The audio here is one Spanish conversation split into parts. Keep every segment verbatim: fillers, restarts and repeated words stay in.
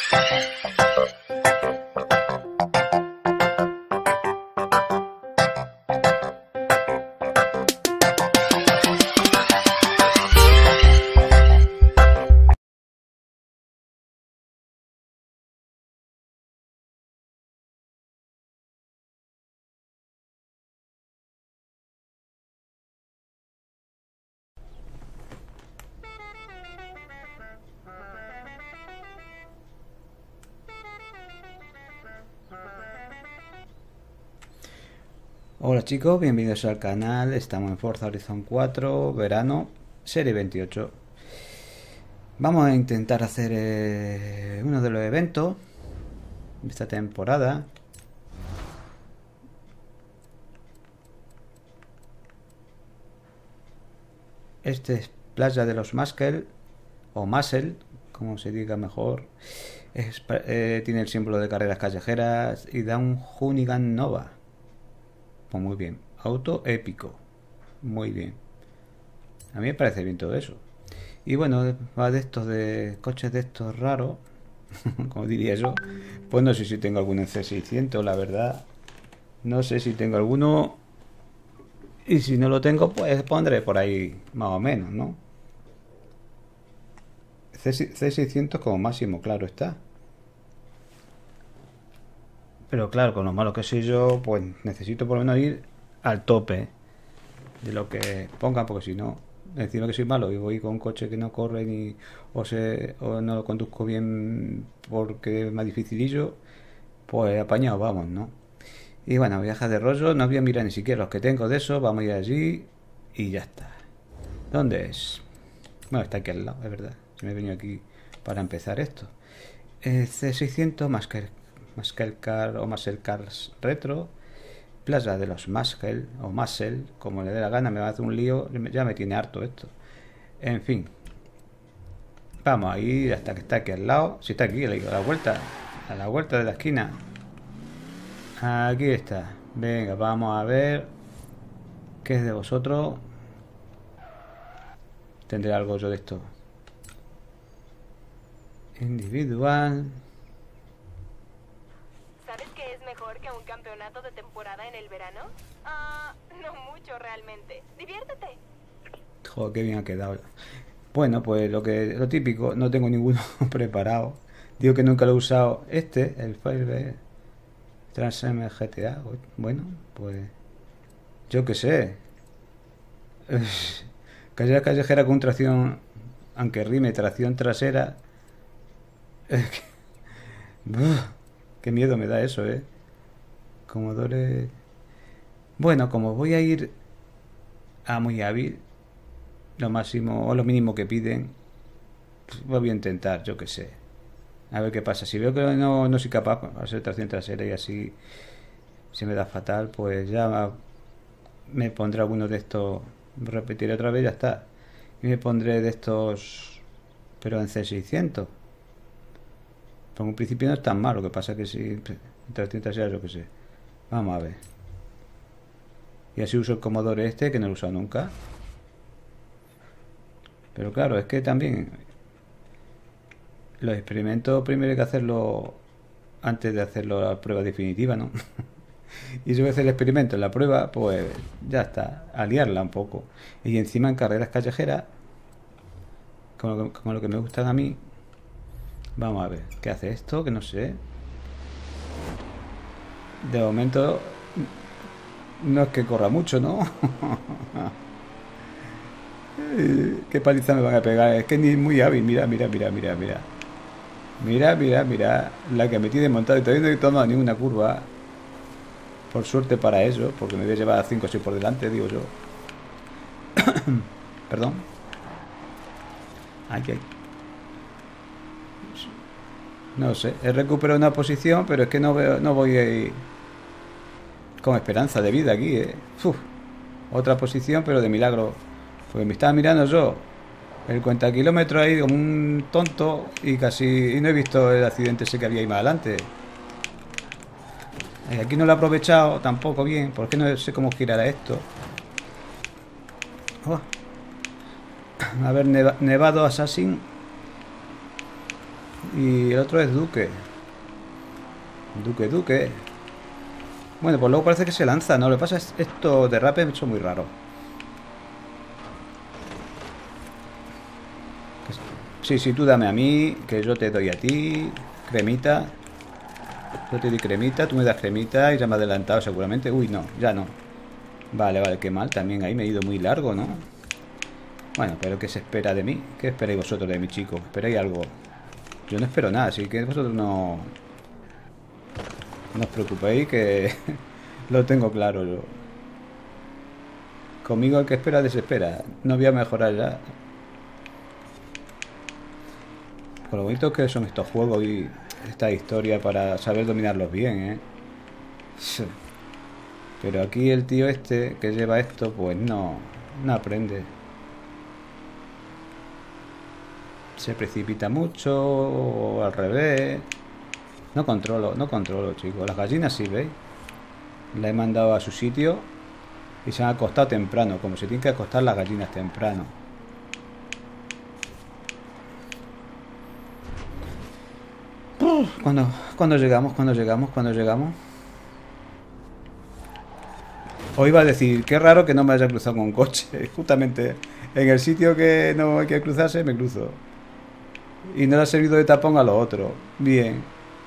Hola chicos, bienvenidos al canal. Estamos en Forza Horizon cuatro, verano, serie veintiocho. Vamos a intentar hacer eh, uno de los eventos de esta temporada. Este es Playa de los Muscle, o Muscle, como se diga mejor. Es, eh, tiene el símbolo de carreras callejeras y da un Hoonigan Nova. Pues muy bien, auto épico, muy bien. A mí me parece bien todo eso. Y bueno, va de estos de coches de estos raros, como diría yo. Pues no sé si tengo alguno en C seiscientos, la verdad. No sé si tengo alguno. Y si no lo tengo, pues pondré por ahí más o menos, ¿no? C seiscientos como máximo, claro está. Pero claro, con lo malo que soy yo, pues necesito por lo menos ir al tope de lo que pongan, porque si no, encima que soy malo y voy con un coche que no corre ni o, se, o no lo conduzco bien porque es más dificilillo, pues apañado vamos, ¿no? Y bueno, viajes de rollo, no voy a mirar ni siquiera los que tengo de eso, vamos a ir allí y ya está. ¿Dónde es? Bueno, está aquí al lado, es verdad. Se me he venido aquí para empezar esto. Eh, C seiscientos más que Muscle Car o Muscle Cars Retro, Playa de los Muscle o Muscle, como le dé la gana, me va a hacer un lío, ya me tiene harto esto. En fin, vamos a ir hasta que está aquí al lado. Si está aquí, le digo a la vuelta, a la vuelta de la esquina. Aquí está. Venga, vamos a ver qué es de vosotros. Tendré algo yo de esto. Individual. Que un campeonato de temporada en el verano? Ah, uh, no mucho realmente. Diviértete. Joder, qué bien ha quedado. Bueno, pues lo que lo típico, no tengo ninguno preparado. Digo que nunca lo he usado. Este, el Firebird Transformer G T A. Bueno, pues yo qué sé. Carrera callejera con tracción, aunque rime tracción trasera. Qué miedo me da eso, eh. Commodore. Bueno, como voy a ir a muy hábil, lo máximo o lo mínimo que piden, pues voy a intentar, yo que sé, a ver qué pasa. Si veo que no, no soy capaz de hacer tracción trasera y así se me da fatal, pues ya me pondré alguno de estos, repetiré otra vez, ya está, y me pondré de estos, pero en C seiscientos. Por un principio no es tan malo, lo que pasa que si tracción trasera, yo que sé. Vamos a ver. Y así uso el Commodore este, que no lo he usado nunca. Pero claro, es que también los experimentos primero hay que hacerlo antes de hacerlo la prueba definitiva, ¿no? Y si voy a hacer el experimento en la prueba, pues ya está, a liarla un poco. Y encima en carreras callejeras, como lo que, como lo que me gustan a mí. Vamos a ver, ¿qué hace esto? Que no sé. De momento no es que corra mucho, ¿no? Qué paliza me van a pegar. Es que ni muy hábil. Mira, mira, mira, mira, mira. Mira, mira, mira. La que me tiene montado. Y todavía no he tomado ninguna curva. Por suerte para eso. Porque me voy a llevar a cinco o seis por delante, digo yo. Perdón. Aquí hay. No sé. He recuperado una posición. Pero es que no veo, no voy a ir con esperanza de vida aquí, ¿eh? Uf, otra posición, pero de milagro. Porque me estaba mirando yo el cuenta kilómetros ahí como un tonto y casi y no he visto el accidente ese que había ahí más adelante. Y aquí no lo he aprovechado tampoco bien, porque no sé cómo girará esto. Oh. A ver, neva, Nevado Assassin. Y el otro es Duque. Duque, Duque. Bueno, pues luego parece que se lanza, ¿no? Lo que pasa es esto de rap es muy raro. Sí, sí, tú dame a mí, que yo te doy a ti. Cremita. Yo te doy cremita, tú me das cremita y ya me ha adelantado seguramente. Uy, no, ya no. Vale, vale, qué mal. También ahí me he ido muy largo, ¿no? Bueno, pero ¿qué se espera de mí? ¿Qué esperáis vosotros de mí, chicos? ¿Esperáis algo? Yo no espero nada, así que vosotros no... No os preocupéis que lo tengo claro yo. Conmigo el que espera desespera. No voy a mejorar ya. Con lo bonito que son estos juegos y esta historia para saber dominarlos bien, ¿eh? Pero aquí el tío este que lleva esto, pues no, no aprende. Se precipita mucho, o al revés. No controlo, no controlo, chicos. Las gallinas sí, ¿veis? La he mandado a su sitio y se han acostado temprano, como se tienen que acostar las gallinas temprano. Cuando, cuando llegamos, cuando llegamos, cuando llegamos. Os iba a decir, qué raro que no me haya cruzado con un coche. Justamente en el sitio que no hay que cruzarse, me cruzo. Y no le ha servido de tapón a lo otro. Bien.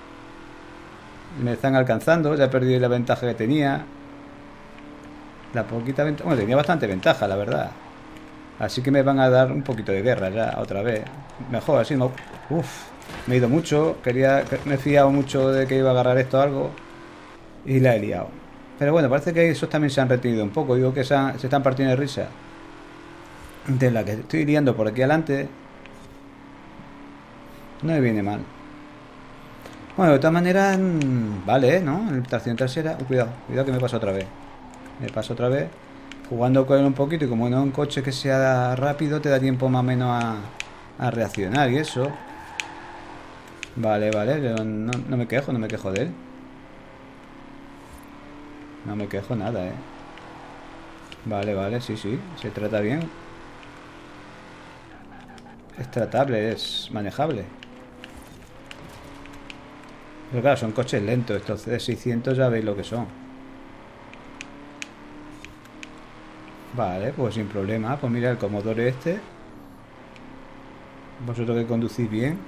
Me están alcanzando, ya he perdido la ventaja que tenía. La poquita ventaja. Bueno, tenía bastante ventaja, la verdad. Así que me van a dar un poquito de guerra ya, otra vez. Mejor, así no. Uf, me he ido mucho. Quería, me he fiado mucho de que iba a agarrar esto algo. Y la he liado. Pero bueno, parece que esos también se han retenido un poco. Digo que se, han, se están partiendo de risa de la que estoy liando por aquí adelante. No me viene mal. Bueno, de todas maneras, vale, ¿no? En tracción trasera. Oh, cuidado, cuidado que me pasa otra vez. Me pasa otra vez. Jugando con él un poquito y como no es un coche que sea rápido, te da tiempo más o menos a, a reaccionar y eso. Vale, vale, yo no, no me quejo, no me quejo de él. No me quejo nada, eh. Vale, vale, sí, sí, se trata bien. Es tratable, es manejable. Pero claro, son coches lentos. Estos C seiscientos ya veis lo que son. Vale, pues sin problema. Pues mira el Commodore este. Vosotros que conducís bien.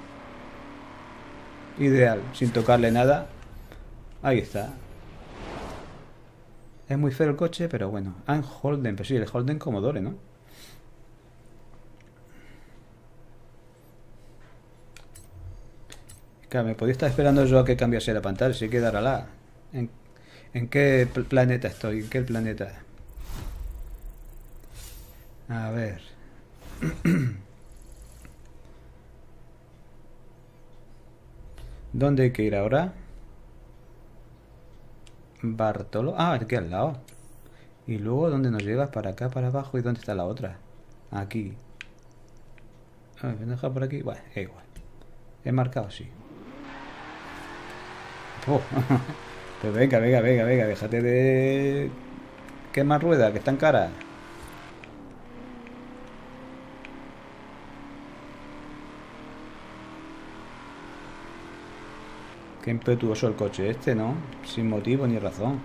Ideal, sin tocarle nada. Ahí está. Es muy feo el coche, pero bueno. Ah, Holden, pues sí, el Holden Commodore, ¿no? Claro, me podía estar esperando yo a que cambiase la pantalla, si que dará. ¿En, ¿En qué planeta estoy? ¿En qué planeta? A ver. ¿Dónde hay que ir ahora? Bartolo. Ah, aquí al lado. Y luego, ¿dónde nos llevas? Para acá, para abajo. ¿Y dónde está la otra? Aquí. A ver, ¿me deja por aquí? Bueno, es igual. He marcado, sí. Oh. Pues venga, venga, venga, venga. Déjate de... quemar rueda, que están caras. Qué impetuoso el coche este, ¿no? Sin motivo ni razón.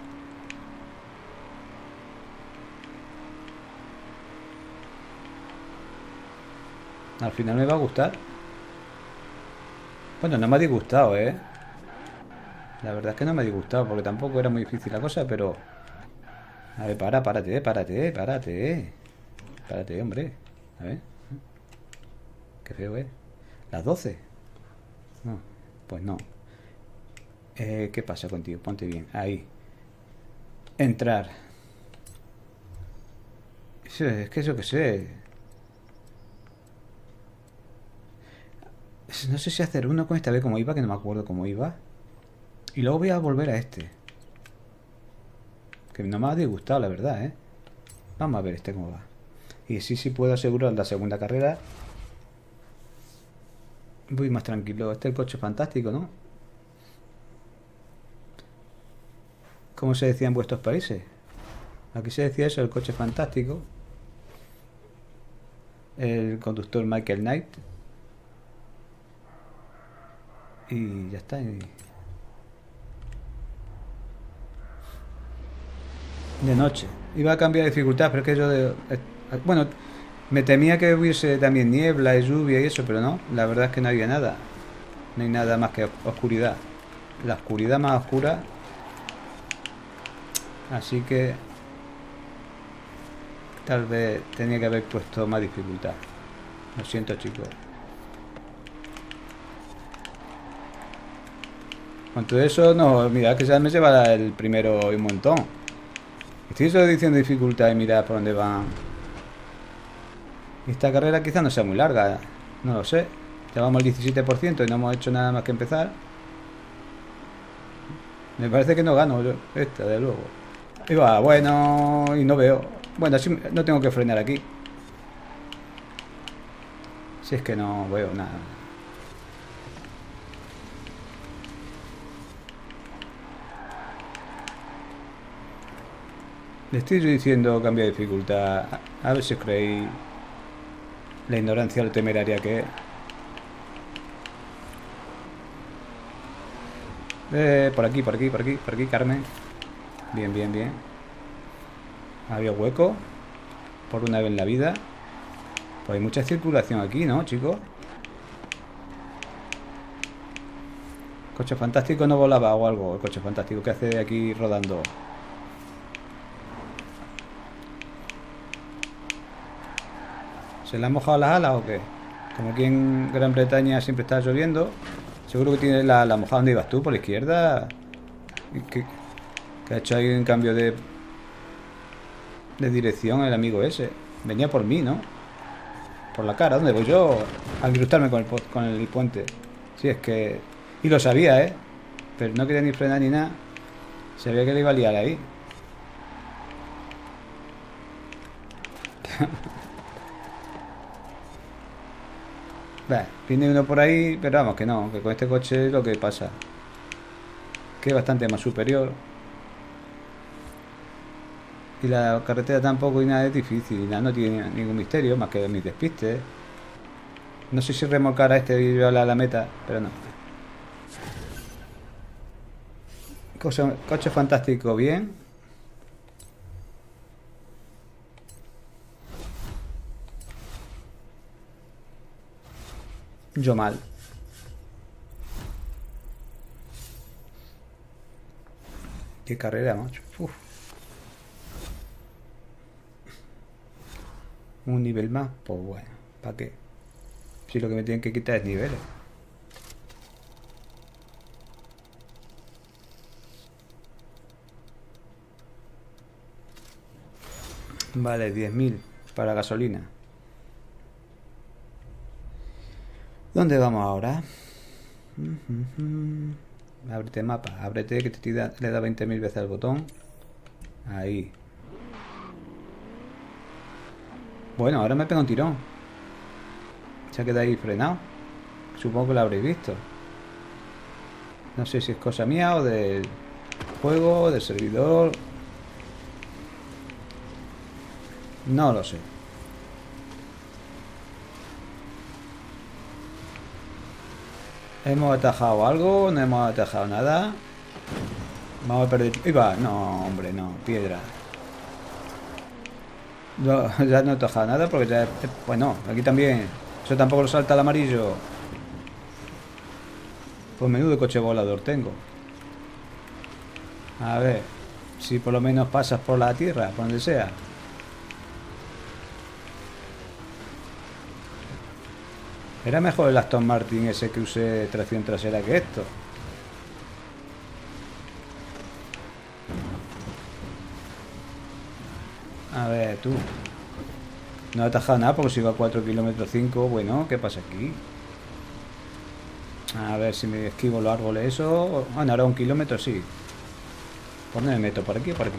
Al final me va a gustar. Bueno, no me ha disgustado, ¿eh? La verdad es que no me ha disgustado, porque tampoco era muy difícil la cosa, pero... A ver, para, párate, párate, párate. Párate, hombre. A ver. Qué feo, ¿eh? Las doce. No, pues no. Eh, ¿qué pasa contigo? Ponte bien. Ahí. Entrar. Eso, es que eso que sé. No sé si hacer uno con esta vez como iba, que no me acuerdo cómo iba. Y luego voy a volver a este. Que no me ha disgustado, la verdad, ¿eh? Vamos a ver este cómo va. Y sí, sí puedo asegurar la segunda carrera. Voy más tranquilo. Este es el coche fantástico, ¿no? ¿Cómo se decía en vuestros países? Aquí se decía eso, el coche fantástico. El conductor Michael Knight. Y ya está. Y... de noche. Iba a cambiar de dificultad, pero es que yo de... bueno, me temía que hubiese también niebla y lluvia y eso, pero no. La verdad es que no había nada. No hay nada más que oscuridad. La oscuridad más oscura. Así que... tal vez tenía que haber puesto más dificultad. Lo siento, chicos. Con todo eso, no, mira que ya me lleva el primero un montón. Estoy solo diciendo dificultad y mirad por dónde van. Esta carrera quizás no sea muy larga, no lo sé. Llevamos el diecisiete por ciento y no hemos hecho nada más que empezar. Me parece que no gano yo esta, de luego. Y va, bueno, y no veo. Bueno, así no tengo que frenar aquí. Si es que no veo nada. Le estoy diciendo cambio de dificultad. A ver si os creéis la ignorancia, la temeraria que es. Eh, por aquí, por aquí, por aquí, por aquí, Carmen. Bien, bien, bien. Había hueco. Por una vez en la vida. Pues hay mucha circulación aquí, ¿no, chicos? Coche fantástico no volaba o algo. El coche fantástico que hace aquí rodando. ¿Se le han mojado las alas o qué? Como aquí en Gran Bretaña siempre está lloviendo. Seguro que tiene la, la mojada. ¿Dónde ibas tú? ¿Por la izquierda? ¿Qué, qué ha hecho ahí un cambio de de dirección el amigo ese? Venía por mí, ¿no? Por la cara. ¿Dónde voy yo? A incrustarme con el, con el puente. Sí, es que... y lo sabía, ¿eh? Pero no quería ni frenar ni nada. Sabía que le iba a liar ahí. Bah, viene uno por ahí, pero vamos que no, que con este coche es lo que pasa. Que es bastante más superior. Y la carretera tampoco y nada es difícil, y nada, no tiene ningún misterio, más que mis despistes. No sé si remolcar a este y llevarla a la meta, pero no. Coche, coche fantástico, bien. Yo mal. Qué carrera, macho. Uf. Un nivel más, pues bueno, ¿para qué? Si lo que me tienen que quitar es niveles. Vale, diez mil para gasolina. ¿Dónde vamos ahora? Ábrete mapa, ábrete que te da, le da veinte mil veces al botón. Ahí. Bueno, ahora me pega un tirón. Se ha quedado ahí frenado. Supongo que lo habréis visto. No sé si es cosa mía o del juego, del servidor. No lo sé. ¿Hemos atajado algo? ¿No hemos atajado nada? Vamos a perder... ¡Ahí va! No, hombre, no. Piedra. No, ya no he atajado nada porque ya... Bueno, aquí también. Eso tampoco lo salta el amarillo. Pues menudo coche volador tengo. A ver. Si por lo menos pasas por la tierra, por donde sea. Era mejor el Aston Martin ese que use tracción trasera que esto. A ver, tú. No he atajado nada porque si va a cuatro kilómetros cinco. Bueno, ¿qué pasa aquí? A ver si me esquivo los árboles eso. Bueno, ahora un kilómetro sí. ¿Por dónde me meto? ¿Por aquí o por aquí?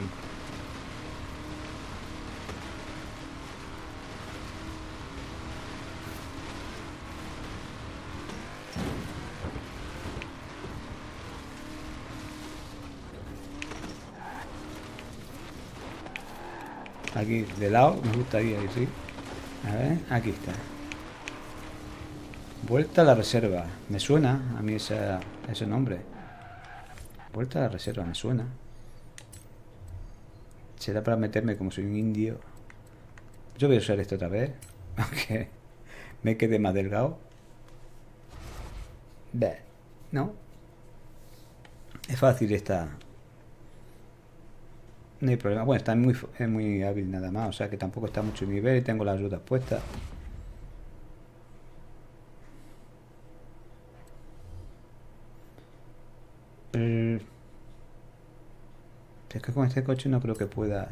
Aquí, de lado, me gustaría ir, sí. A ver, aquí está. Vuelta a la reserva. Me suena a mí esa, ese nombre. Vuelta a la reserva, me suena. Será para meterme como soy un indio. Yo voy a usar esto otra vez. Aunque me quede más delgado. Bah, ¿no? Es fácil esta. No hay problema. Bueno, está muy, es muy hábil nada más. O sea que tampoco está mucho nivel y tengo las ayudas puestas. El... Es que con este coche no creo que pueda.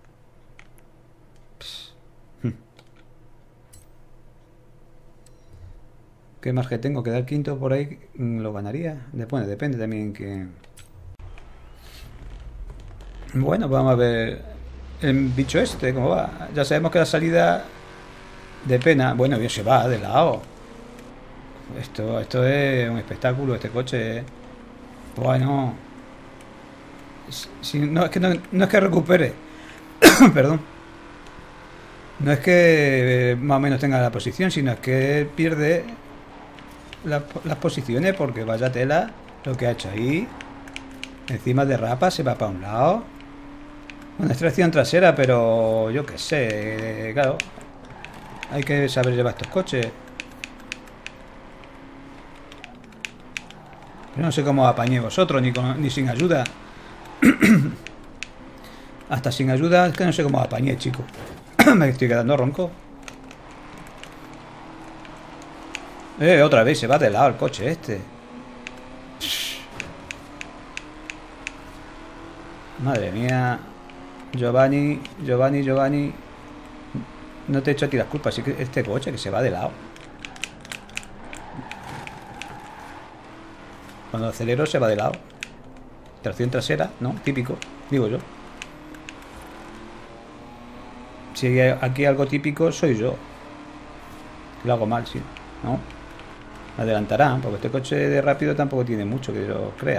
¿Qué margen tengo? Quedar quinto por ahí lo ganaría. Bueno, depende también que. Bueno, vamos a ver el bicho este, cómo va. Ya sabemos que la salida de pena. Bueno, bien se va de lado. Esto, esto es un espectáculo, este coche. Bueno. Si, no, es que no, no es que recupere. Perdón. No es que más o menos tenga la posición, sino es que pierde la, las posiciones porque vaya tela lo que ha hecho ahí. Encima derrapa, se va para un lado. Una extracción trasera, pero yo qué sé, claro. Hay que saber llevar estos coches. Yo no sé cómo apañé vosotros, ni, con, ni sin ayuda. Hasta sin ayuda, es que no sé cómo apañé, chico. Me estoy quedando ronco. Eh, otra vez se va de lado el coche este. Madre mía. Giovanni, Giovanni, Giovanni. No te he hecho a ti las culpas, sí que este coche que se va de lado. Cuando acelero se va de lado. Tracción trasera, ¿no? Típico, digo yo. Si hay aquí algo típico, soy yo. Lo hago mal, sí, ¿no? Me adelantarán, porque este coche de rápido tampoco tiene mucho que yo crea.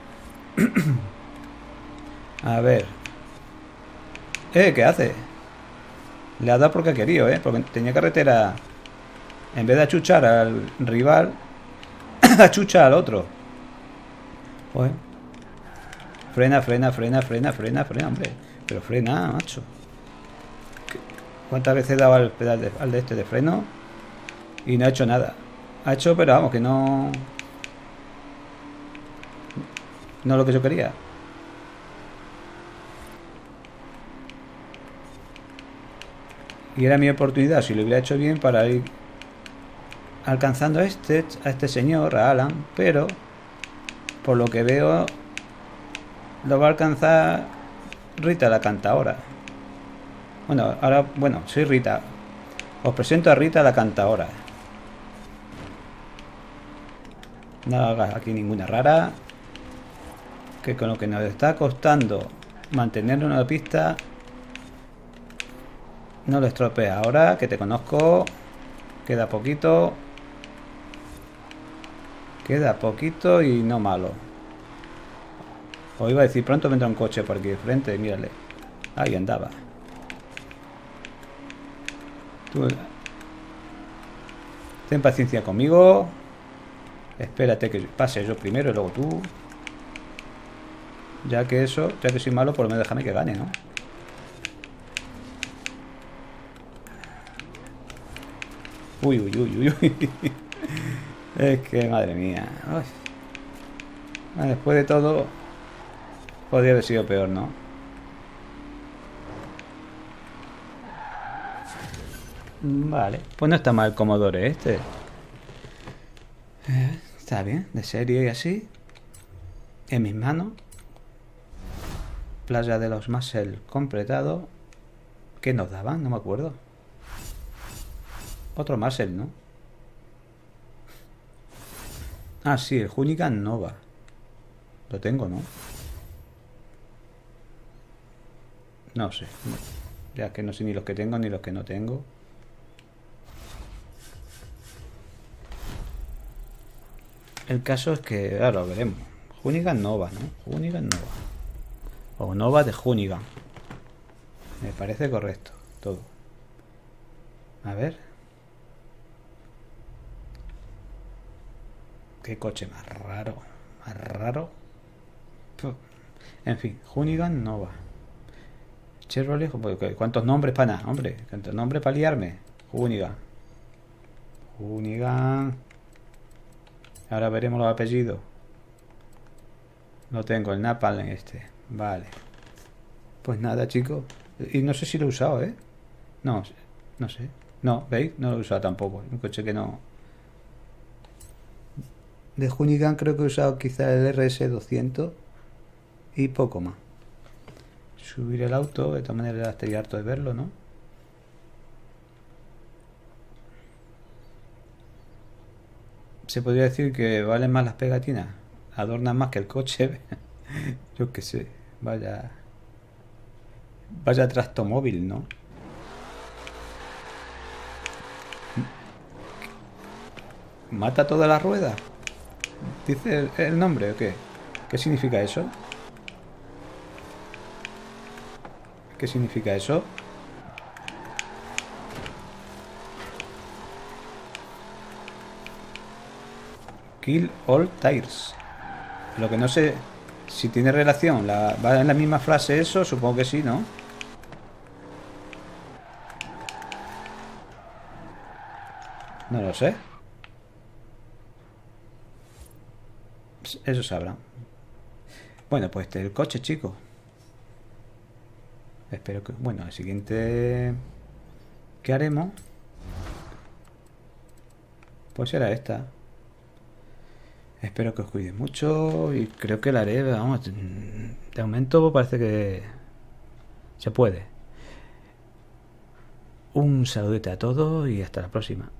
A ver. Eh, ¿qué hace? Le ha dado porque ha querido, ¿eh? Porque tenía carretera. En vez de achuchar al rival, achucha al otro. Joder. Frena, frena, frena, frena, frena, frena, hombre. Pero frena, macho. ¿Cuántas veces he dado al pedal de, al de este de freno? Y no ha hecho nada. Ha hecho, pero vamos, que no... No lo que yo quería. Y era mi oportunidad, si lo hubiera hecho bien, para ir alcanzando a este, a este señor, a Alan. Pero, por lo que veo, lo va a alcanzar Rita la cantadora. Bueno, ahora, bueno, soy Rita. Os presento a Rita la cantadora. No hagas aquí ninguna rara. Que con lo que nos está costando mantener una pista, no lo estropea. Ahora que te conozco, queda poquito. Queda poquito y no malo. Os iba a decir, pronto vendrá un coche por aquí de frente. Mírale. Ahí andaba. Tú, ten paciencia conmigo. Espérate que pase yo primero y luego tú. Ya que eso, ya que soy malo, por lo menos déjame que gane, ¿no? Uy, uy, uy, uy, uy. Es que, madre mía. Bueno, después de todo, podría haber sido peor, ¿no? Vale, pues no está mal el Commodore este. Eh, está bien, de serie y así. En mis manos. Playa de los Muscle completado. ¿Qué nos daban? No me acuerdo. Otro Muscle, ¿no? Ah, sí, el Hoonigan Nova. Lo tengo, ¿no? No sé. Ya que no sé ni los que tengo ni los que no tengo. El caso es que ahora lo veremos. Hoonigan Nova, ¿no? Hoonigan Nova. O Nova de Hoonigan. Me parece correcto todo. A ver. Qué coche más raro. Más raro. Puf. En fin, Hoonigan no va. Chevrolet, ¿cuántos nombres para nada? Hombre, ¿cuántos nombres para liarme? Hoonigan. Hoonigan. Ahora veremos los apellidos. No tengo el Napalm en este. Vale. Pues nada, chicos. Y no sé si lo he usado, ¿eh? No, no sé. No, ¿veis? No lo he usado tampoco. Un coche que no... De Hoonigan creo que he usado quizá el R S doscientos y poco más. Subir el auto, de todas maneras estoy harto de verlo, ¿no? Se podría decir que valen más las pegatinas, adornan más que el coche. Yo qué sé, vaya... Vaya trastomóvil, ¿no? ¿Mata todas las ruedas? ¿Dice el, el nombre o qué? ¿Qué significa eso? ¿Qué significa eso? Kill all tires. Lo que no sé si tiene relación. La, ¿Va en la misma frase eso? Supongo que sí, ¿no? No lo sé. Eso sabrá. Bueno, pues este es el coche, chicos. Espero que... Bueno, el siguiente que haremos pues será esta. Espero que os cuidéis mucho y creo que la haré, vamos, de momento parece que se puede. Un saludete a todos y hasta la próxima.